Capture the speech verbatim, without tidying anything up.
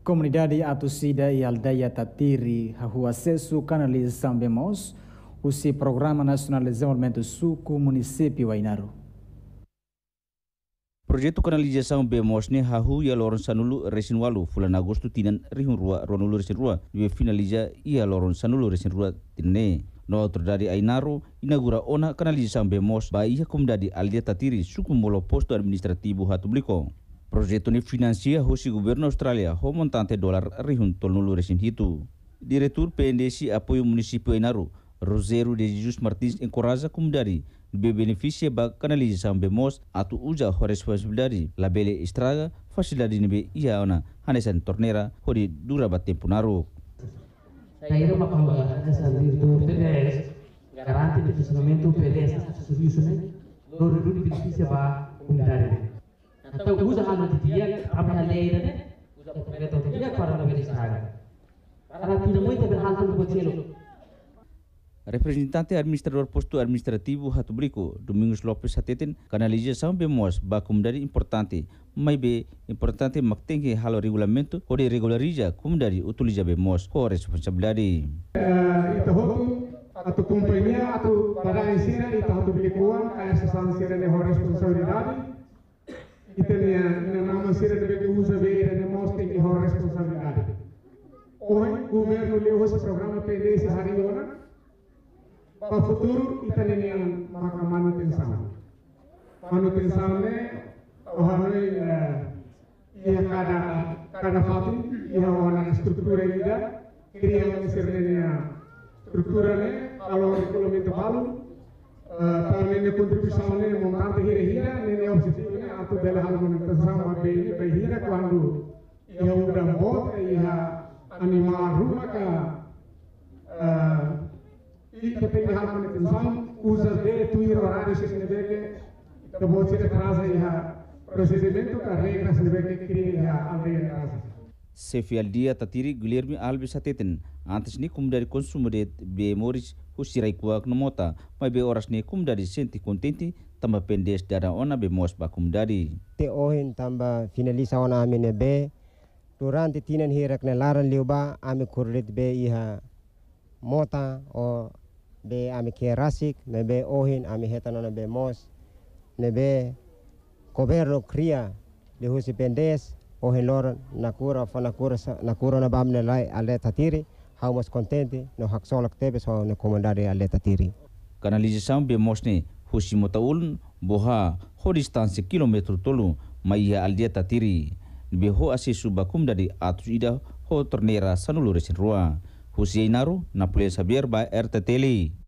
Comunidade Atusida e Aldeia Tatiri, Rua Acesso, Canalização Bemos, o Programa Nacional de Desenvolvimento Suco, município Ainaro. Projeto Canalização Bemos ne hahu ia loron sanulu resin walu fulan Agosto tinan rihun rua ronulu resin rua dua finaliza ia loron sanulu resin rua tinne. No autoridade Ainaro inaugura ona Canalização Bemos ba ia comunidade Aldeia Tatiri suku molo posto administrativo hatublico. Projeto ini financia hosi governo Australia ho montante dolar rihun tolnulu resin hitu. Diretor P N D C apoio município Ainaro Rosero de Jesus Martins encoraja comunidade de beneficia ba Canalização Bemos atu uja ho responsabilidade labele estraga facilidade nebe ia ona hanesan torneira hodi dura ba tempo naru. Saíram uma essa do P D S garante de funcionamento P D S serviço né do reduto beneficia ba comunidade. Então usa hal de dia apa lei né usa projeto de dia para labele estraga. Para tidak muito berhal do bocelo. Representante administrador posto administrativo Hatublico, Domingos Lopes Hateten, Canalização Bemos ba comunidade importante, mas be importante maktengue halo regulamento hode regulariza comunidade utiliza Bemos ho responsabilidade. Itu hotu atau companhia atau para ensina itu Hatublicoan a essa sanção de ho responsabilidade. Itu nia nama sira de que usa be de Bemos tem ho responsabilidade. Hoje governo leu esse programa P D S hari ona. Para o futuro, kita ini maka manutenção. Manutenção né, orang ia cada cada fase ia uma estrutura ainda, cria uma certa estrutura né, kalau regulamento baru, também a contribuição né, montante hira-hira, né, objetivo né, atau bela hal manutenção a bem hira quando ia udah bot, ia animal rumah ka e depende da manutenção, usa de tuir horário se se deve que pode ser atrasa e a procedimento que regra se deve que cria a aldeia atrasa. Sefi Aldeia Tatiri Guilherme Alves Hateten antes ni comunidade consumo de Bemos husirai kuak nomota, mas be horas ni comunidade senti contente tambah pendes dada ona Bemos ba comunidade. Te ohin tambah finaliza ona amine be durante tinan hirak na laran liuba ame kurlit be iha mota o be ami ke rasik me be ohin ami hetanona be mos ne be governo kria de husi pendes ohin lor nakura fa nakura nakura na bamne lai ale tatiri how mas contente no hak solak tebe so ne comandare ale tatiri. Canalização Bemos ne husi motaul boha ho distância kilometro tolu mai Aldeia Tatiri be ho asisu bakum dari atu ida ho torneira sanulu resin rua. Husi Ainaro, Napoleon Xavier by R T T L.